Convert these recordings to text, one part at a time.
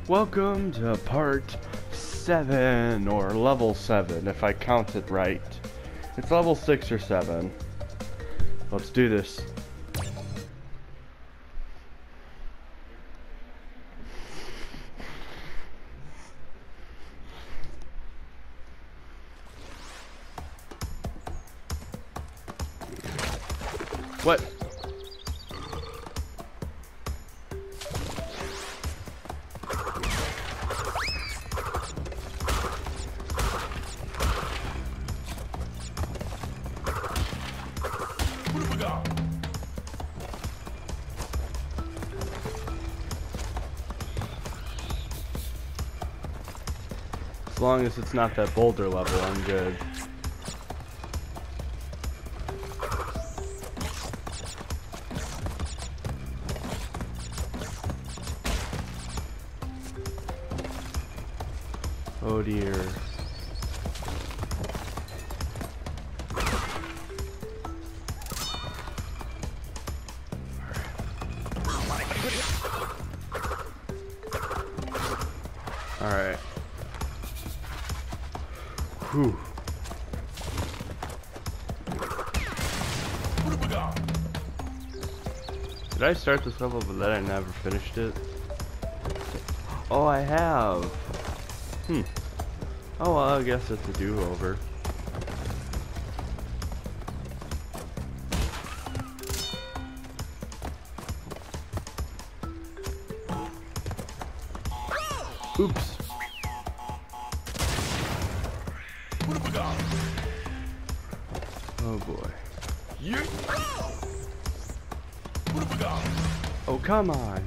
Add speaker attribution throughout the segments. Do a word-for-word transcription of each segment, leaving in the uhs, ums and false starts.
Speaker 1: Welcome to part seven, or level seven, if I count it right. It's level six or seven. Let's do this. What? As long as it's not that boulder level, I'm good. Oh dear. Alright. Whew. Did I start this level but then I never finished it? Oh, I have. Hmm. Oh, well, I guess it's a do-over. Oops. Oh boy. Oh, come on.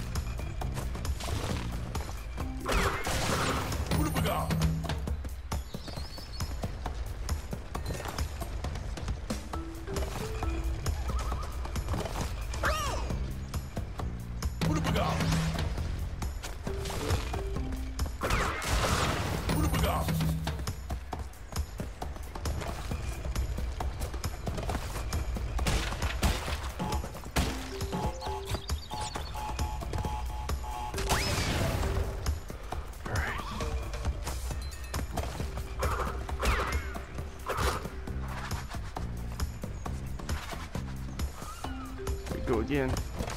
Speaker 1: Go again.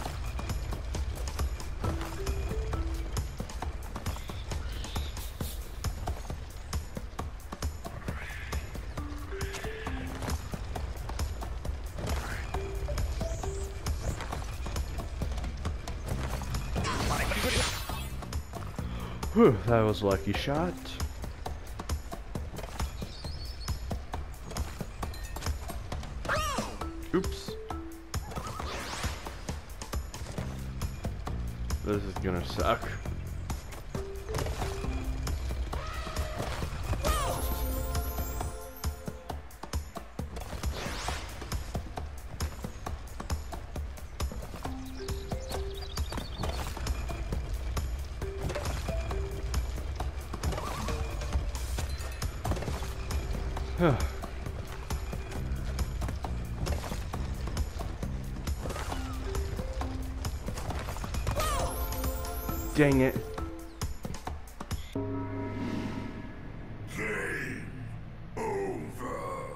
Speaker 1: Whew, that was a lucky shot. Oops. This is gonna suck. Dang it.
Speaker 2: Game over.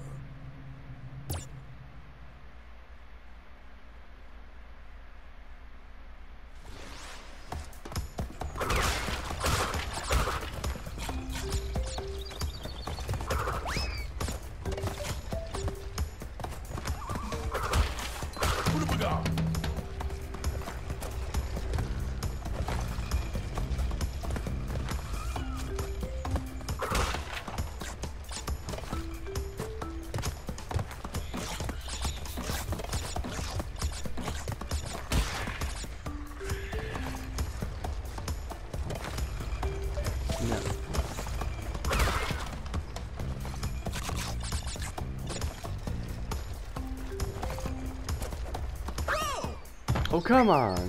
Speaker 1: No. Oh, come on.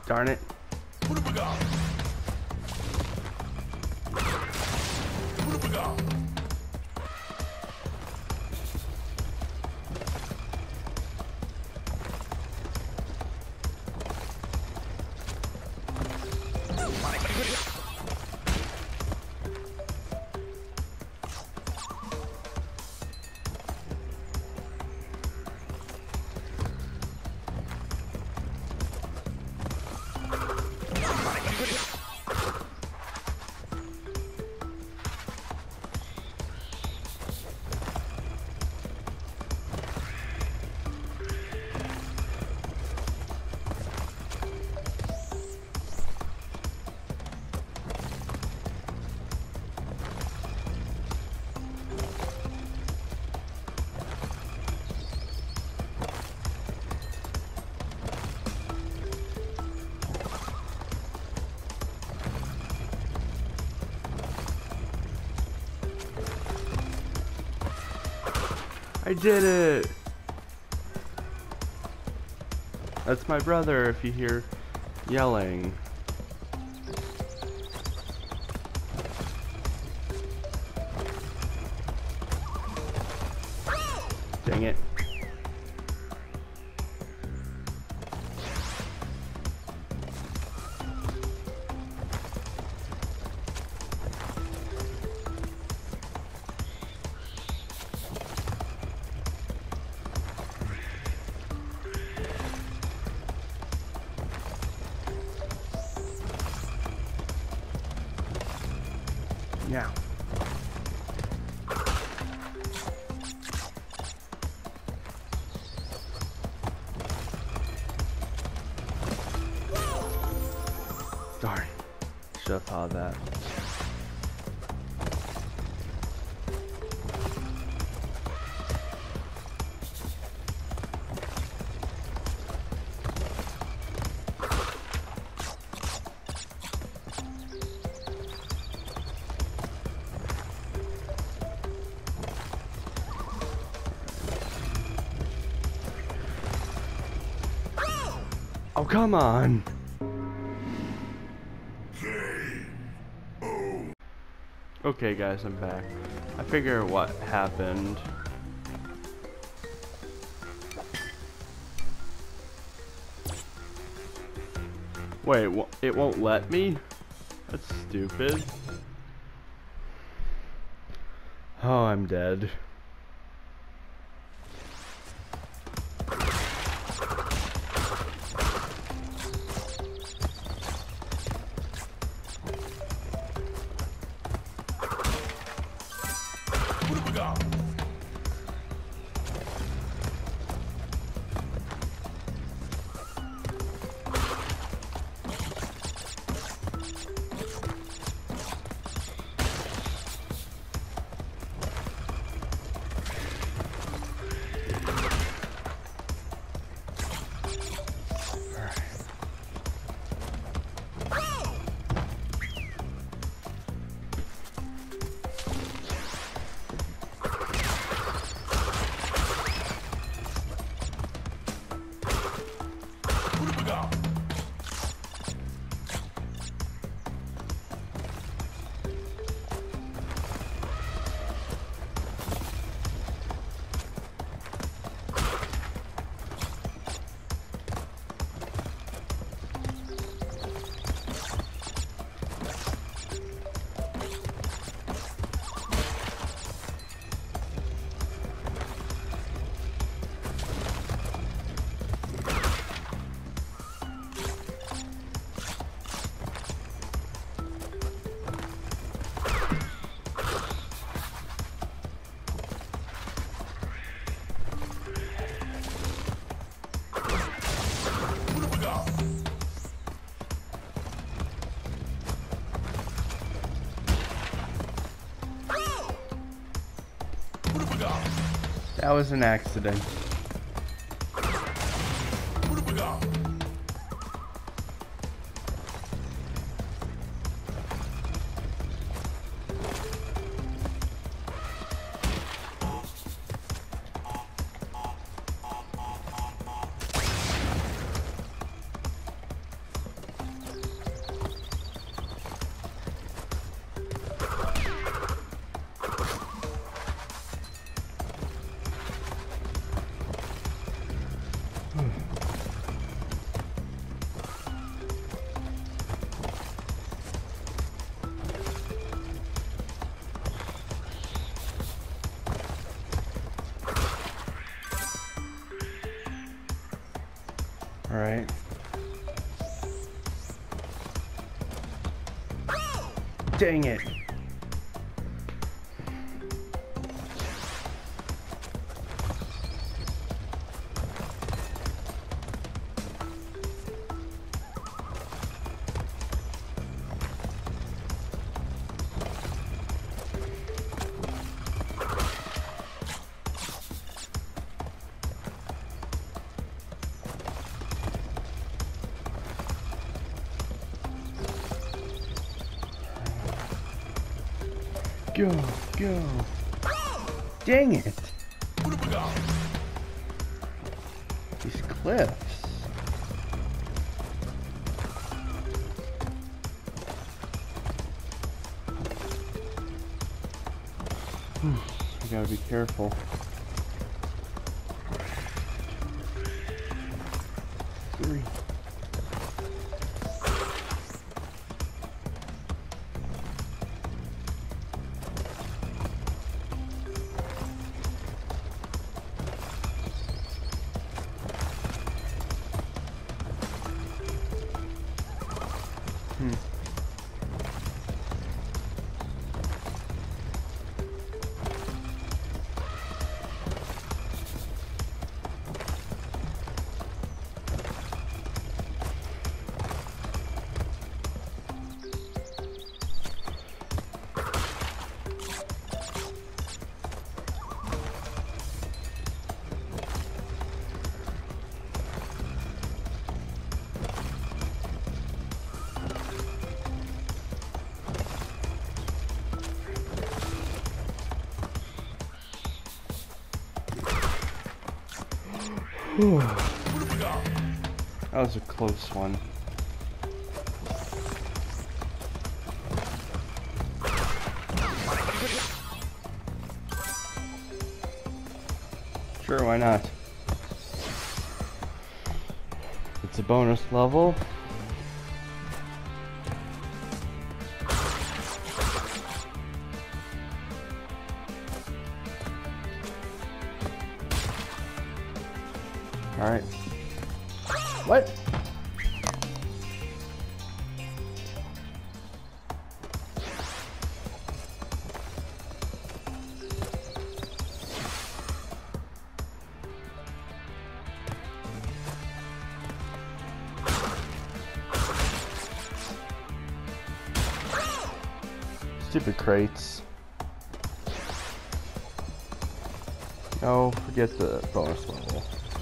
Speaker 1: Darn it. I did it! That's my brother if you hear yelling. Dang it. Now. Darn. Should have thought of that. Oh, come on. Okay, guys, I'm back. I figure what happened. Wait, wh it won't let me? That's stupid. Oh, I'm dead. That was an accident. Alright. Dang it! Go, go. Dang it. These cliffs. I gotta be careful. Three. Hmm. That was a close one. Sure, why not? It's a bonus level. All right. What? Stupid crates. No, forget the bonus level.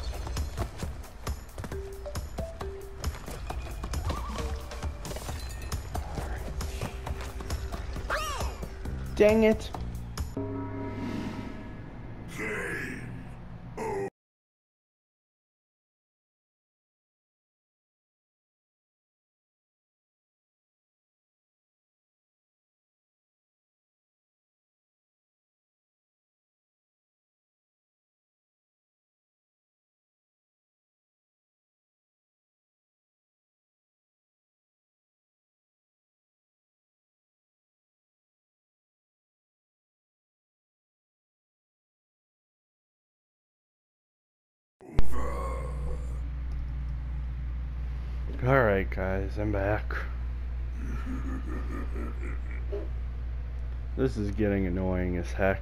Speaker 1: Dang it. Alright guys, I'm back. This is getting annoying as heck.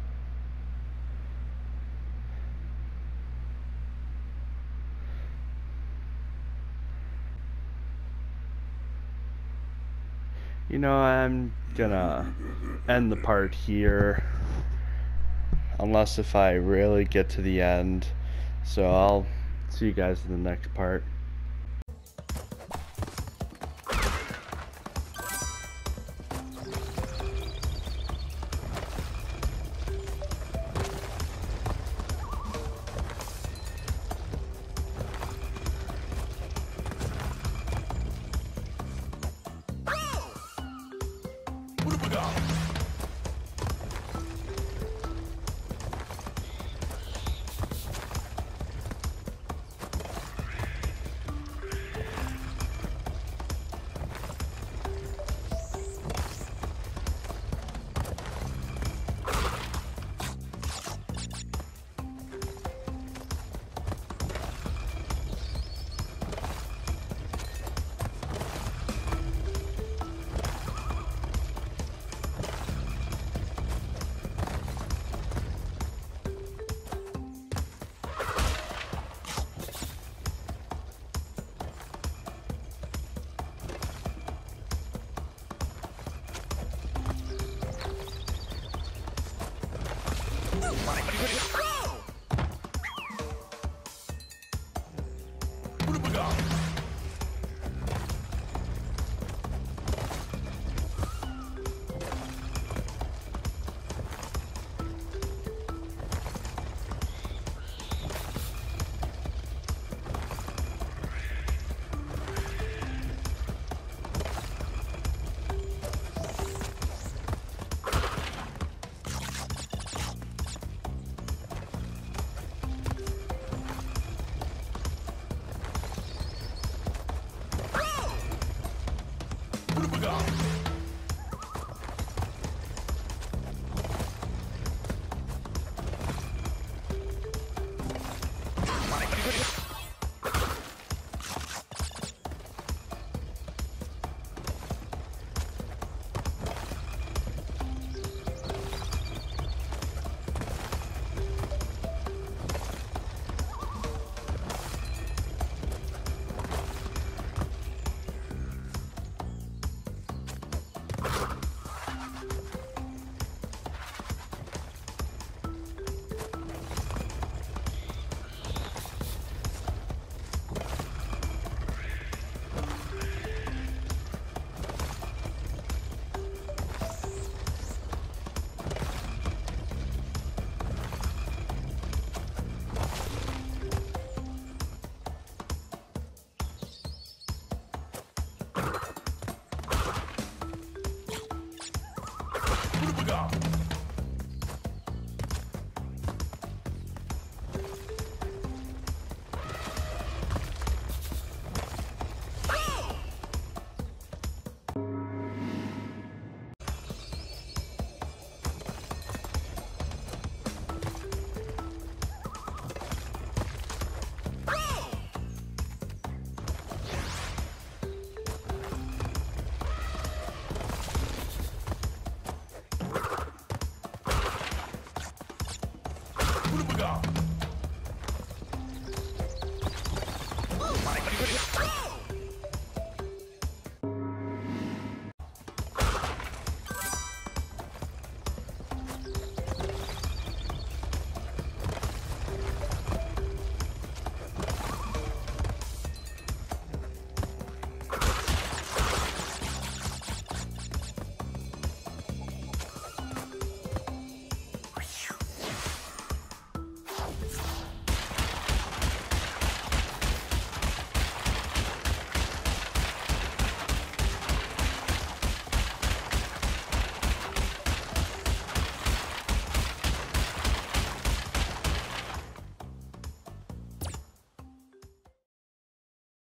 Speaker 1: You know, I'm gonna end the part here. Unless if I really get to the end. So I'll see you guys in the next part.
Speaker 2: What have we got?